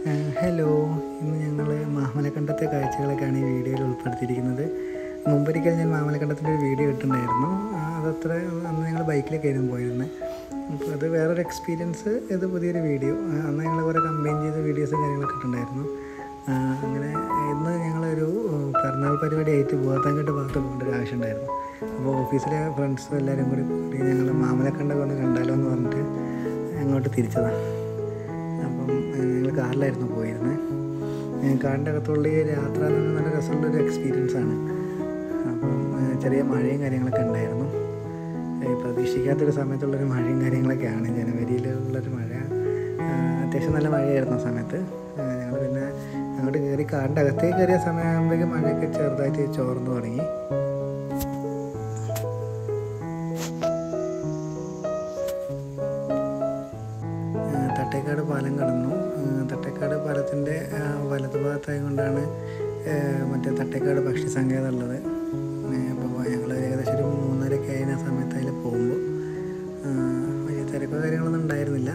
Hello, ഇന്ന് ഞങ്ങൾ മാമലക്കണ്ടത്തെ കാഴ്ചകളൊക്കെയാണ് ഈ വീഡിയോയിൽ ഉൾപ്പെടുത്തിയിരിക്കുന്നത്. മുമ്പൊരിക്കൽ ഞാൻ മാമലക്കണ്ടത്തിൻ്റെ ഒരു വീഡിയോ ഇട്ടിട്ടുണ്ടായിരുന്നു. അതത്ര അന്ന് ഞങ്ങൾ ബൈക്കിലൊക്കെയായിരുന്നു പോയിരുന്നത്. അപ്പോൾ അത് വേറൊരു എക്സ്പീരിയൻസ്, ഇത് പുതിയൊരു വീഡിയോ. അന്ന് ഞങ്ങൾ കുറേ കമ്പൈൻ ചെയ്ത വീഡിയോസും കാര്യങ്ങളൊക്കെ ഇട്ടിട്ടുണ്ടായിരുന്നു. അങ്ങനെ ഇന്ന് ഞങ്ങളൊരു പിറന്നാൾ പരിപാടിയായിട്ട് ബോധങ്കട്ട് ഭാഗത്ത് പോകേണ്ട ഒരു ആവശ്യം ഉണ്ടായിരുന്നു. അപ്പോൾ ഓഫീസിലെ ഫ്രണ്ട്സും എല്ലാവരും കൂടി ഞങ്ങൾ മാമലക്കണ്ടം ഒന്ന് കണ്ടാലോ എന്ന് പറഞ്ഞിട്ട് അങ്ങോട്ട് തിരിച്ചതാണ്. അപ്പം ഞങ്ങൾ കാറിലായിരുന്നു പോയിരുന്നത്. കാറിൻ്റെ അകത്തുള്ള ഈ യാത്ര എന്ന് പറഞ്ഞാൽ നല്ല രസമുള്ളൊരു എക്സ്പീരിയൻസാണ്. അപ്പം ചെറിയ മഴയും കാര്യങ്ങളൊക്കെ ഉണ്ടായിരുന്നു. പ്രതീക്ഷിക്കാത്തൊരു സമയത്തുള്ളൊരു മഴയും കാര്യങ്ങളൊക്കെയാണ്. ജനുവരിയിലുള്ളൊരു മഴ, അത്യാവശ്യം നല്ല മഴയായിരുന്നു ആ സമയത്ത്. ഞങ്ങൾ പിന്നെ അങ്ങോട്ട് കയറി കാറിൻ്റെ അകത്തേക്ക് കയറിയ സമയമാകുമ്പോഴേക്കും മഴയൊക്കെ ചെറുതായിട്ട് ചോർന്നു തുടങ്ങി. തട്ടേക്കാട് പാലം കടന്നു. തട്ടേക്കാട് പാലത്തിൻ്റെ വലതുഭാഗത്തായത് കൊണ്ടാണ് മറ്റേ തട്ടേക്കാട് പക്ഷി സങ്കേതം ഉള്ളത്. അപ്പോൾ ഞങ്ങൾ ഏകദേശം ഒരു 3:30 ആയിരുന്ന സമയത്ത് അതിൽ പോകുമ്പോൾ വലിയ തിരക്കോ കാര്യങ്ങളൊന്നും ഉണ്ടായിരുന്നില്ല.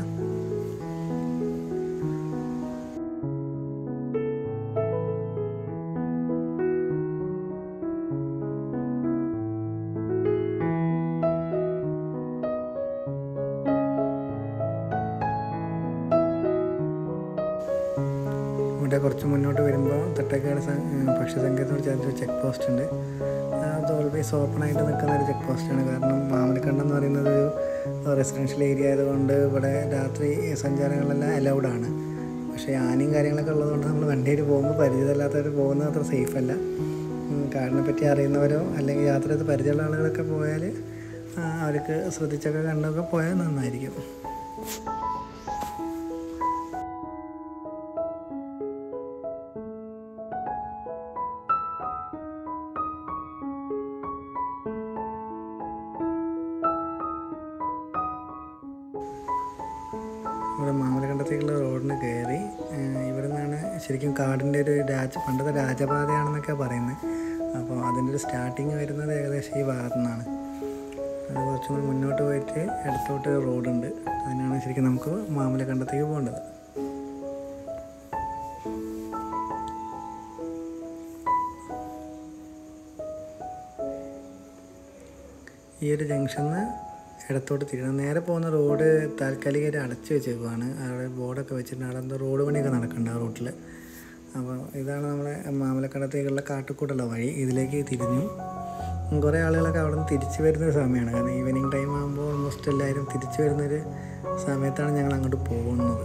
ഇവിടെ കുറച്ച് മുന്നോട്ട് വരുമ്പോൾ തട്ടേക്കാട് പക്ഷി സങ്കേതത്തോട് ചേർത്ത് ചെക്ക് പോസ്റ്റ് ഉണ്ട്. അത് ഓൾവേസ് ഓപ്പണായിട്ട് നിൽക്കുന്ന ഒരു ചെക്ക് പോസ്റ്റാണ്. കാരണം മാമലക്കണ്ടം എന്ന് പറയുന്നത് ഒരു റെസിഡൻഷ്യൽ ഏരിയ ആയതുകൊണ്ട് ഇവിടെ രാത്രി സഞ്ചാരങ്ങളെല്ലാം അലൗഡാണ്. പക്ഷേ ആനയും കാര്യങ്ങളൊക്കെ ഉള്ളതുകൊണ്ട് നമ്മൾ വണ്ടിയിൽ പോകുമ്പോൾ പരിചയമില്ലാത്തവർ പോകുന്നത് അത്ര സേഫല്ല. കാടിനെ പറ്റി അറിയുന്നവരോ അല്ലെങ്കിൽ യാത്ര ചെയ്ത് പരിചയമുള്ള ആളുകളൊക്കെ പോയാൽ അവർക്ക് ശ്രദ്ധിച്ചൊക്കെ കണ്ടൊക്കെ പോയാൽ നന്നായിരിക്കും. ഇവിടെ മാമലക്കണ്ടത്തേക്കുള്ള റോഡിന് കയറി. ഇവിടെ നിന്നാണ് ശരിക്കും കാടിൻ്റെ ഒരു പണ്ടത്തെ രാജപാതയാണെന്നൊക്കെ പറയുന്നത്. അപ്പോൾ അതിൻ്റെ ഒരു സ്റ്റാർട്ടിങ് വരുന്നത് ഏകദേശം ഈ ഭാഗത്തു നിന്നാണ്. അത് കുറച്ചും കൂടി മുന്നോട്ട് പോയിട്ട് ഇടത്തോട്ട് റോഡുണ്ട്. അതിനാണ് ശരിക്കും നമുക്ക് മാമലക്കണ്ടത്തേക്ക് പോകേണ്ടത്. ഈ ഒരു ജംഗ്ഷനിൽ ഇടത്തോട്ട് തിരിയണം. നേരെ പോകുന്ന റോഡ് താൽക്കാലികമായിട്ട് അടച്ചു വെച്ചേക്കുവാണ്. അവിടെ ബോർഡൊക്കെ വെച്ചിട്ടുണ്ട്. അവിടെ എന്തോ റോഡ് പണിയൊക്കെ നടക്കുന്നുണ്ട് ആ റൂട്ടിൽ. അപ്പോൾ ഇതാണ് നമ്മളെ മാമലക്കണ്ടത്തേക്കുള്ള കാട്ടിക്കൂട്ടുള്ള വഴി. ഇതിലേക്ക് തിരിഞ്ഞു. കുറേ ആളുകളൊക്കെ അവിടെ നിന്ന് തിരിച്ചു വരുന്നൊരു സമയമാണ്. കാരണം ഈവനിങ് ടൈം ആകുമ്പോൾ ഓൾമോസ്റ്റ് എല്ലാവരും തിരിച്ചു വരുന്നൊരു സമയത്താണ് ഞങ്ങൾ അങ്ങോട്ട് പോകുന്നത്.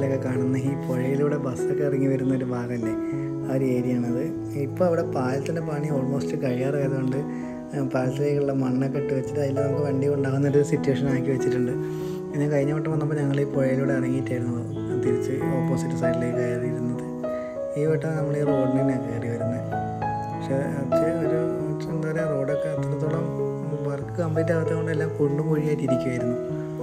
സിനിമയിലൊക്കെ കാണുന്ന ഈ പുഴയിലൂടെ ബസ്സൊക്കെ ഇറങ്ങി വരുന്നൊരു ഭാഗമല്ലേ, ആ ഒരു ഏരിയയാണത്. ഇപ്പോൾ അവിടെ പാലത്തിൻ്റെ പണി ഓൾമോസ്റ്റ് കഴിയാറായതുകൊണ്ട് പാലത്തിലേക്കുള്ള മണ്ണൊക്കെ ഇട്ട് വെച്ചിട്ട് അതിൽ നമുക്ക് വണ്ടി കൊണ്ടാകുന്നൊരു സിറ്റുവേഷൻ ആക്കി വെച്ചിട്ടുണ്ട്. ഞാൻ കഴിഞ്ഞ വട്ടം വന്നപ്പോൾ ഞങ്ങൾ ഈ പുഴയിലൂടെ ഇറങ്ങിയിട്ടായിരുന്നു തിരിച്ച് ഓപ്പോസിറ്റ് സൈഡിലേക്ക് കയറിയിരുന്നത്. ഈ വട്ടം നമ്മൾ ഈ റോഡിന് തന്നെയാണ് കയറി വരുന്നത്. പക്ഷേ ഒരു എന്താ പറയുക, റോഡൊക്കെ അത്രത്തോളം വർക്ക് കംപ്ലീറ്റ് ആകാത്തത് കൊണ്ട് എല്ലാം കുണ്ടും കുഴിയായിട്ട് ഇരിക്കുമായിരുന്നു.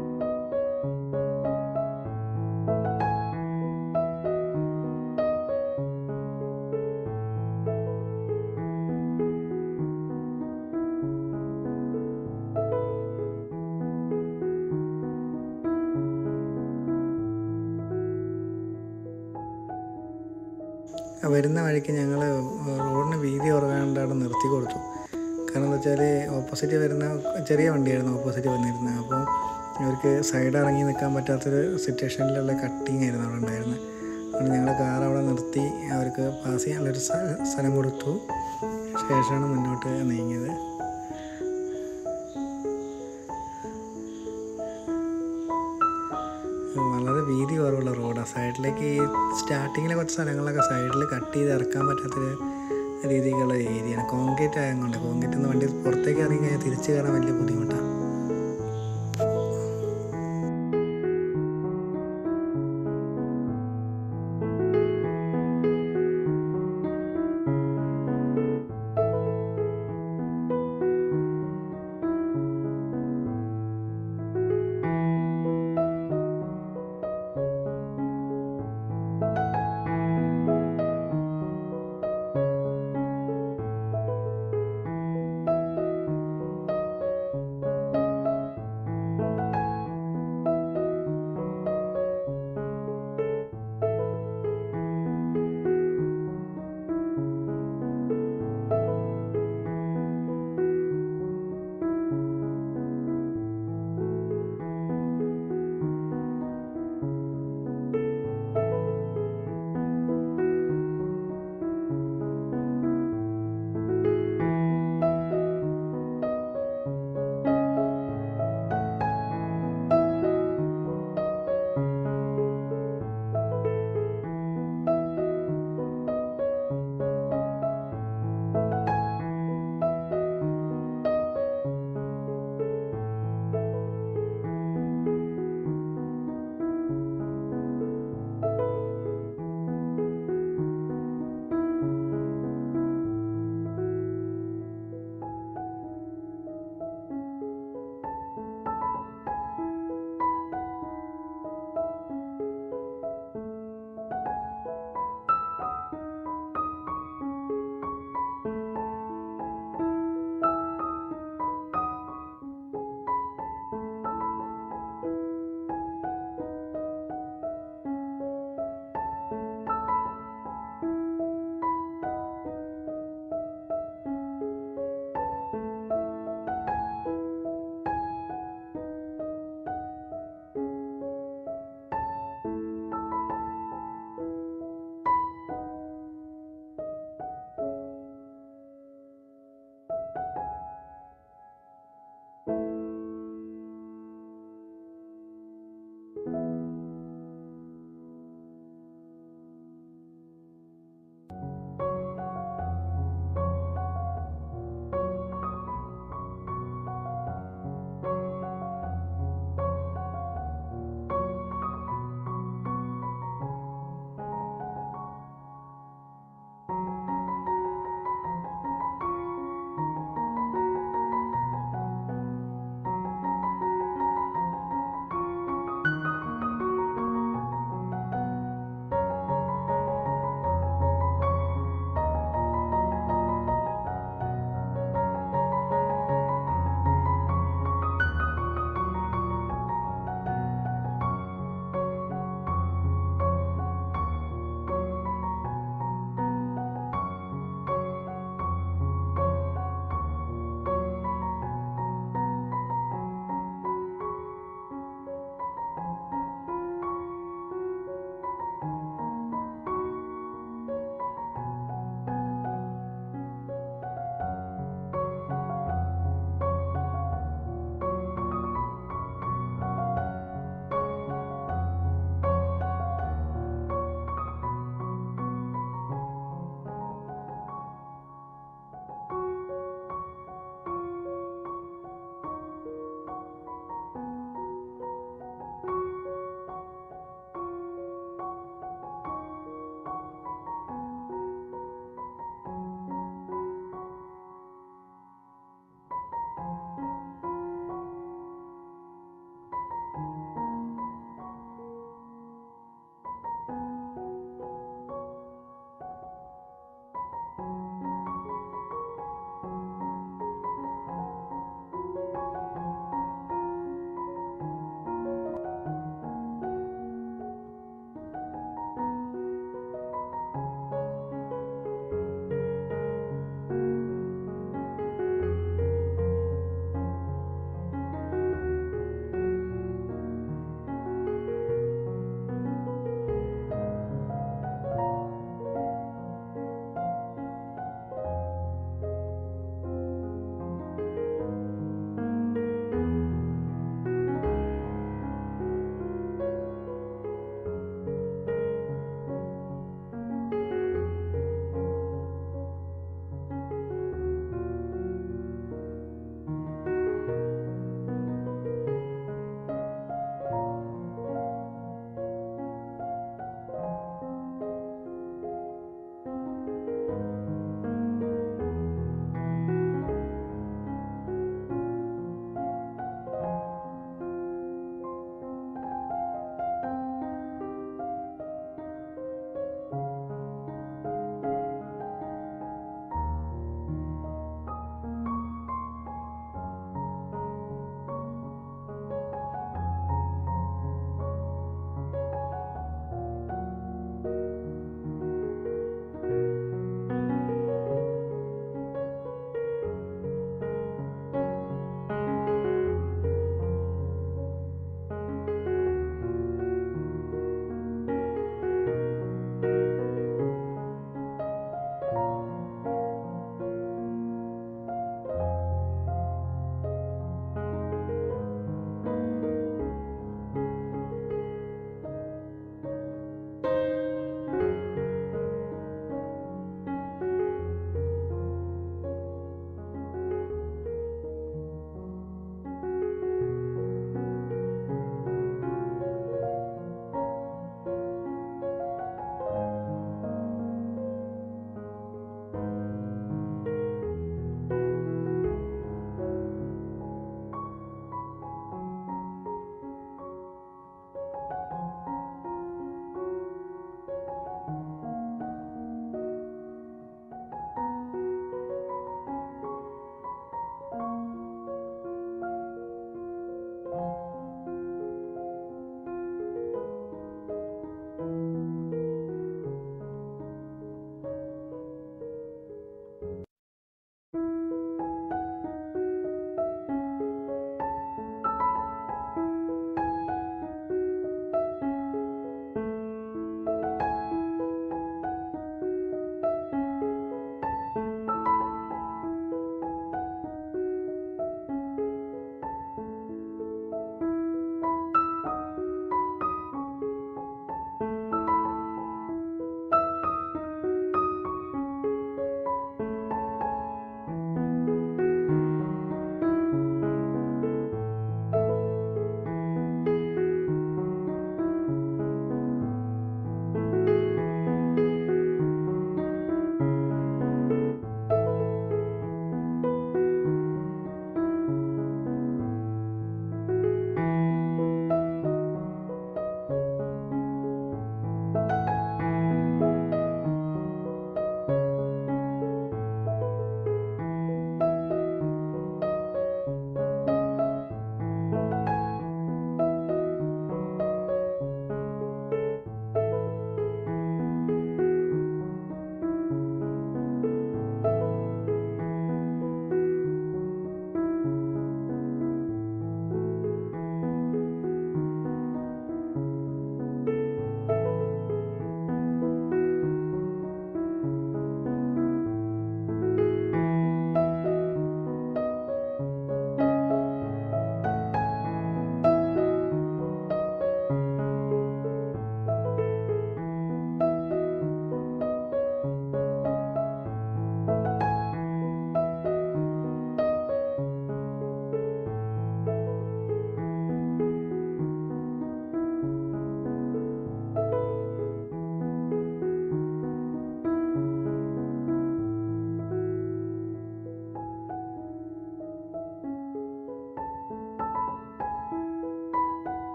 വരുന്ന വഴിക്ക് ഞങ്ങൾ റോഡിന് വീതി കുറവാണ്ട് അവിടെ നിർത്തി കൊടുത്തു. കാരണം എന്താ വെച്ചാൽ ഓപ്പോസിറ്റ് വരുന്ന ചെറിയ വണ്ടിയായിരുന്നു ഓപ്പോസിറ്റ് വന്നിരുന്നത്. അപ്പോൾ അവർക്ക് സൈഡ് ഇറങ്ങി നിൽക്കാൻ പറ്റാത്തൊരു സിറ്റുവേഷനിലുള്ള കട്ടിങ് ആയിരുന്നു അവിടെ ഉണ്ടായിരുന്നത്. അതുകൊണ്ട് ഞങ്ങൾ കാർ അവിടെ നിർത്തി അവർക്ക് പാസ് ചെയ്യാനുള്ളൊരു സ്ഥലം കൊടുത്തു. ശേഷമാണ് മുന്നോട്ട് നീങ്ങിയത്. വളരെ വീതി കുറവുള്ള റോഡാണ്. സൈഡിലേക്ക് ഈ സ്റ്റാർട്ടിങ്ങിലെ കുറച്ച് സ്ഥലങ്ങളിലൊക്കെ സൈഡിൽ കട്ട് ചെയ്ത് ഇറക്കാൻ പറ്റാത്തൊരു രീതിക്കുള്ള ഏരിയയാണ്. കോൺക്രീറ്റ് ആയതുകൊണ്ട് കോൺക്രീറ്റിൽ നിന്ന് വണ്ടി പുറത്തേക്ക് ഇറങ്ങി കഴിഞ്ഞാൽ തിരിച്ച് കയറാൻ വലിയ ബുദ്ധിമുട്ടാണ്.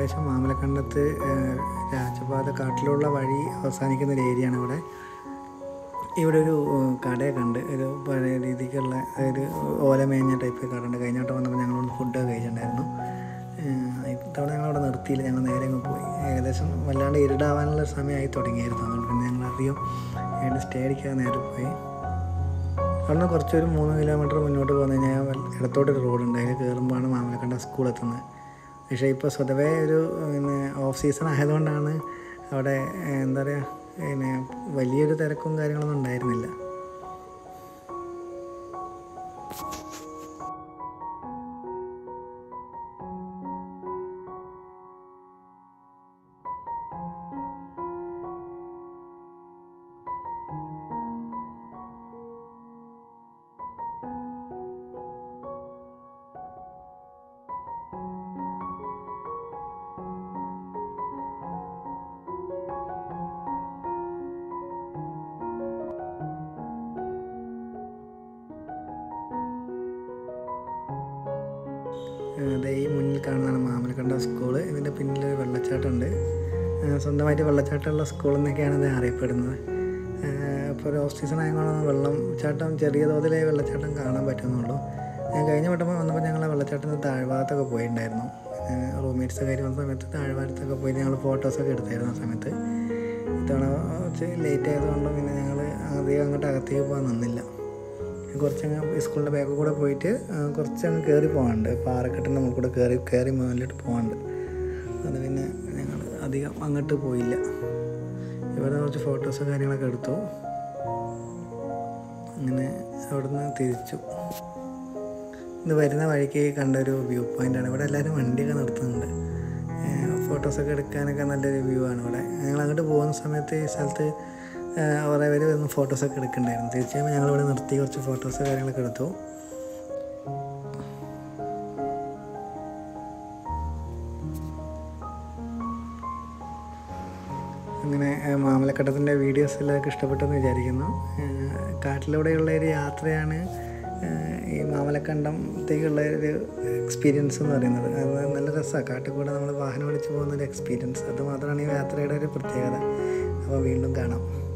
ഏകദേശം മാമലക്കണ്ടത്ത് രാജപാത കാട്ടിലുള്ള വഴി അവസാനിക്കുന്ന ഒരു ഏരിയ ആണ് ഇവിടെ ഒരു കടയൊക്കെ ഉണ്ട്. ഒരു പഴയ രീതിക്കുള്ള ഒരു ഓലമേഞ്ഞ ടൈപ്പ് കട ഉണ്ട്. കഴിഞ്ഞ വട്ടം വന്നപ്പോൾ ഞങ്ങളോട് ഫുഡൊക്കെ കഴിച്ചിട്ടുണ്ടായിരുന്നു. ഇത്തവണ ഞങ്ങളവിടെ നിർത്തിയില്ല, ഞങ്ങൾ നേരെ അങ്ങ് പോയി. ഏകദേശം വല്ലാണ്ട് ഇരുടാവാനുള്ള സമയമായി തുടങ്ങിയായിരുന്നു. അതുകൊണ്ട് പിന്നെ ഞങ്ങൾ അധികം സ്റ്റേ അടിക്കാതെ നേരെ പോയി. അവിടെ കുറച്ചൊരു 3 കിലോമീറ്റർ മുന്നോട്ട് പോകുന്ന കഴിഞ്ഞാൽ ഇടത്തോട്ടൊരു റോഡുണ്ട്. അതിൽ കയറുമ്പോഴാണ് മാമലക്കണ്ട സ്കൂൾ എത്തുന്നത്. പക്ഷേ ഇപ്പോൾ സ്വതവേ ഒരു ഓഫ് സീസൺ ആയതുകൊണ്ടാണ് അവിടെ എന്താ പറയുക വലിയൊരു തിരക്കും കാര്യങ്ങളൊന്നും ഉണ്ടായിരുന്നില്ല. ഈ മുന്നിൽ കാണുന്നതാണ് മാമലക്കണ്ട സ്കൂള്. ഇതിൻ്റെ പിന്നിൽ വെള്ളച്ചാട്ടമുണ്ട്. സ്വന്തമായിട്ട് വെള്ളച്ചാട്ടമുള്ള സ്കൂൾ എന്നൊക്കെയാണ് ഇത് അറിയപ്പെടുന്നത്. ഇപ്പോൾ ഒരു ഓഫ് സീസൺ ആയതുകൊണ്ടാണ് വെള്ളച്ചാട്ടം ചെറിയ തോതിലെ വെള്ളച്ചാട്ടം കാണാൻ പറ്റുന്നുള്ളൂ. കഴിഞ്ഞ വട്ടം വന്നപ്പോൾ ഞങ്ങൾ വെള്ളച്ചാട്ടത്തിന് താഴ്ഭാഗത്തൊക്കെ പോയിട്ടുണ്ടായിരുന്നു. റൂംമേറ്റ്സ് കയറി വന്ന സമയത്ത് താഴ്ഭാഗത്തൊക്കെ പോയി ഞങ്ങൾ ഫോട്ടോസൊക്കെ എടുത്തായിരുന്നു. ആ സമയത്ത് ഇത്തവണ കുറച്ച് ലേറ്റ് ആയതുകൊണ്ടും പിന്നെ ഞങ്ങൾ അധികം അങ്ങോട്ട് അകത്തേക്ക് പോകാൻ നിന്നില്ല. കുറച്ചങ്ങ് സ്കൂളിൻ്റെ ബാക്കിൽ കൂടെ പോയിട്ട് കുറച്ചങ്ങ് കയറി പോകാനുണ്ട്. പാറക്കെട്ടിൻ്റെ മുകളിൽ കൂടെ കയറി മുകളിലോട്ട് പോകാനുണ്ട്. അത് പിന്നെ ഞങ്ങൾ അധികം അങ്ങോട്ട് പോയില്ല. ഇവിടെ കുറച്ച് ഫോട്ടോസും കാര്യങ്ങളൊക്കെ എടുത്തു. അങ്ങനെ അവിടുന്ന് തിരിച്ചു. ഇത് വരുന്ന വഴിക്ക് കണ്ടൊരു വ്യൂ പോയിൻ്റാണ്. ഇവിടെ എല്ലാവരും വണ്ടിയൊക്കെ നിർത്തുന്നുണ്ട്. ഫോട്ടോസൊക്കെ എടുക്കാനൊക്കെ നല്ലൊരു വ്യൂ ആണ് ഇവിടെ. ഞങ്ങൾ അങ്ങോട്ട് പോകുന്ന സമയത്ത് ഈ സ്ഥലത്ത് കുറേ പേര് വന്ന് ഫോട്ടോസൊക്കെ എടുക്കുന്നുണ്ടായിരുന്നു. തീർച്ചയായും ഞങ്ങളിവിടെ നിർത്തി കുറച്ച് ഫോട്ടോസ് കാര്യങ്ങളൊക്കെ എടുത്തു. അങ്ങനെ മാമലക്കണ്ടത്തിൻ്റെ വീഡിയോസ് എല്ലാവർക്കും ഇഷ്ടപ്പെട്ടെന്ന് വിചാരിക്കുന്നു. കാട്ടിലൂടെയുള്ള ഒരു യാത്രയാണ് ഈ മാമലക്കണ്ടത്തേക്കുള്ള ഒരു എക്സ്പീരിയൻസ് എന്ന് പറയുന്നത്. അത് നല്ല രസമാണ്. കാട്ടിൽ കൂടെ നമ്മൾ വാഹനം ഓടിച്ച് പോകുന്നൊരു എക്സ്പീരിയൻസ്. അത് മാത്രമാണ് ഈ യാത്രയുടെ ഒരു പ്രത്യേകത. അപ്പോൾ വീണ്ടും കാണാം.